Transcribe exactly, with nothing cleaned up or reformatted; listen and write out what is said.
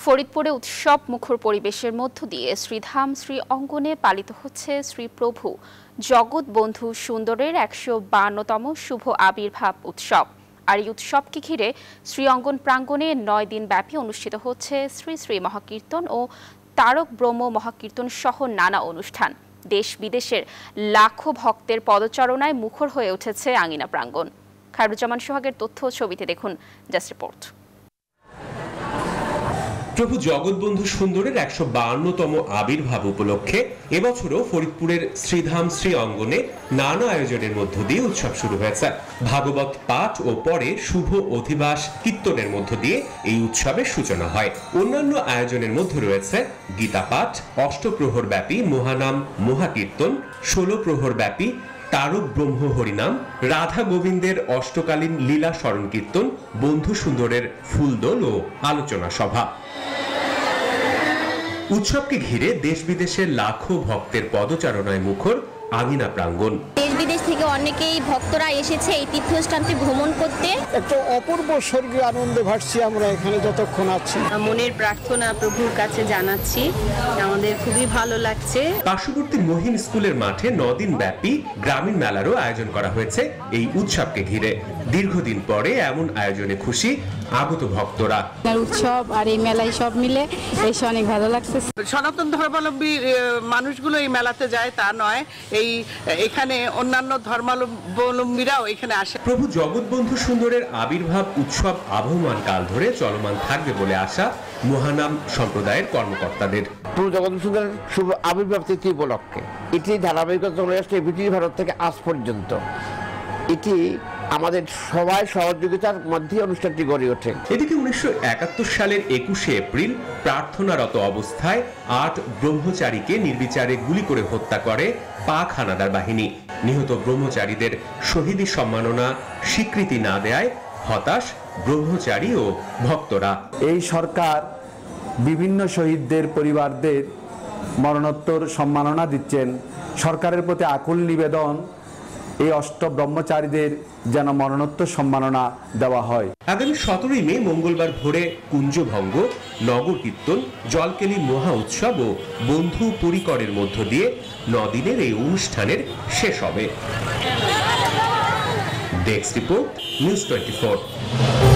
ফরিদপুরে উৎসব মুখর পরিবেশের মধ্য দিয়ে শ্রীধাম শ্রী অঙ্গনে পালিত হচ্ছে শ্রী প্রভু জগৎ বন্ধু সুন্দরের একশো বায়ান্নতম শুভ আবির্ভাব উৎসব। আর এই উৎসবকে ঘিরে শ্রী অঙ্গন প্রাঙ্গণে নয় দিন ব্যাপী অনুষ্ঠিত হচ্ছে শ্রী শ্রী মহাকীর্তন ও তারক ব্রহ্ম মহাকীর্তন সহ নানা অনুষ্ঠান। দেশ বিদেশের লাখো ভক্তের পদচারণায় মুখর হয়ে উঠেছে আঙিনা প্রাঙ্গণ। খায়রুজ্জামান সোহাগের তথ্য ছবিতে দেখুন জাস্ট রিপোর্ট। প্রভু জগৎবন্ধু সুন্দরের একশো বায়ান্নতম আবির্ভাব উপলক্ষে এবছরও ফরিদপুরের শ্রীধাম শ্রী অঙ্গনে নানা আয়োজনের মধ্য দিয়ে উৎসব শুরু হয়েছে। ভাগবত পাঠ ও পরে শুভ অধিবাস কীর্তনের মধ্য দিয়ে এই উৎসবের সূচনা হয়। অন্যান্য আয়োজনের মধ্যে রয়েছে গীতা পাঠ, অষ্টপ্রহর ব্যাপী মহানাম মহাকীর্তন, ষোলো প্রহর ব্যাপী তারক ব্রহ্ম হরিনাম, রাধা গোবিন্দের অষ্টকালীন লীলা স্মরণ কীর্তন, বন্ধু সুন্দরের ফুলদোল ও আলোচনা সভা। উৎসবকে ঘিরে দেশ বিদেশের লাখো ভক্তের পদচারণায় মুখর আঙিনা প্রাঙ্গণ। দেশ বিদেশ থেকে অনেকেই ভক্তরা এসেছে এই তীর্থস্থানটি ভ্রমণ করতে। একটা অপূর্ব স্বর্গীয় আনন্দে ভাসছি আমরা এখানে যতক্ষণ আছি। মনের প্রার্থনা প্রভুর কাছে জানাচ্ছি, আমাদের খুবই ভালো লাগছে। পার্শ্ববর্তী মহিম স্কুলের মাঠে নদিন ব্যাপী গ্রামীণ মেলারও আয়োজন করা হয়েছে এই উৎসবকে ঘিরে। দীর্ঘদিন পরে এমন আয়োজনে খুশি আগত ভক্তরা। উৎসব আর এই মেলায় সব মিলে এসে অনেক ভালো লাগছে। সনাতন ধর্মাবলম্বী মানুষগুলো এই মেলাতে যায় তা নয়, এই এখানে অন্যান্য ধর্মাবলম্বীরাও এখানে আসে। প্রভু জগৎবন্ধু সুন্দরের আবির্ভাব উৎসব আবহমান কাল ধরে চলমান থাকবে বলে আশা মহানাম সম্প্রদায়ের কর্মকর্তাদের। প্রভু জগৎবন্ধু সুন্দরের শুভ আবির্ভাব তিথি উপলক্ষে এটি ধারাবাহিকতা চলে আসছে ব্রিটিশ ভারত থেকে আজ পর্যন্ত। এটি আমাদের সবাই সহযোগিতার মধ্যে অনুষ্ঠানটি গড়ে ওঠে। এদিকে উনিশশো একাত্তর সালের একুশে এপ্রিল প্রার্থনারত অবস্থায় আট ব্রহ্মচারীকে নির্বিচারে গুলি করে হত্যা করে পাক হানাদার বাহিনী। নিহত ব্রহ্মচারীদের শহীদি সম্মাননা স্বীকৃতি না দেয় হতাশ ব্রহ্মচারী ও ভক্তরা। এই সরকার বিভিন্ন শহীদদের পরিবারদের মরণোত্তর সম্মাননা দিচ্ছেন। সরকারের প্রতি আকুল নিবেদন এই অষ্ট ব্রহ্মচারীদের যেন মরণোত্তর সম্মাননা দেওয়া হয়। আগামী সতেরোই মে মঙ্গলবার ভোরে কুঞ্জভঙ্গ, নগর কীর্তন, জলকেলি মহা উৎসব ও বন্ধু পরিকরের মধ্য দিয়ে নদিনের এই অনুষ্ঠানের শেষ হবে। Desk report, news twenty four.